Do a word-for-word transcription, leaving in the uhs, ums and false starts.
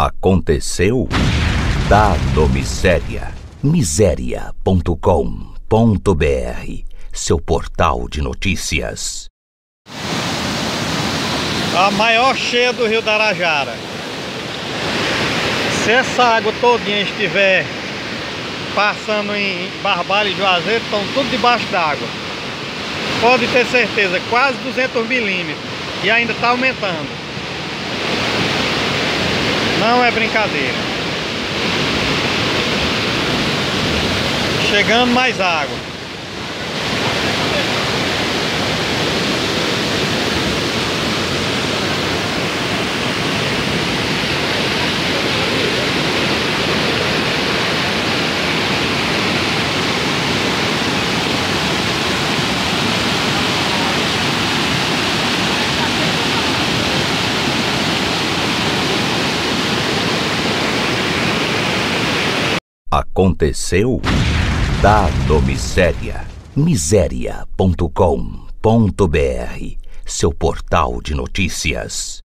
Aconteceu? Dado Miséria. Miséria ponto com ponto br, seu portal de notícias. A maior cheia do Rio da Arajara. Se essa água todinha estiver passando em Barbalha e Juazeiro, estão tudo debaixo d'água. Pode ter certeza, quase duzentos milímetros. E ainda está aumentando. Não é brincadeira. Chegando mais água. Aconteceu? Dado Miséria. Miséria ponto com ponto br, seu portal de notícias.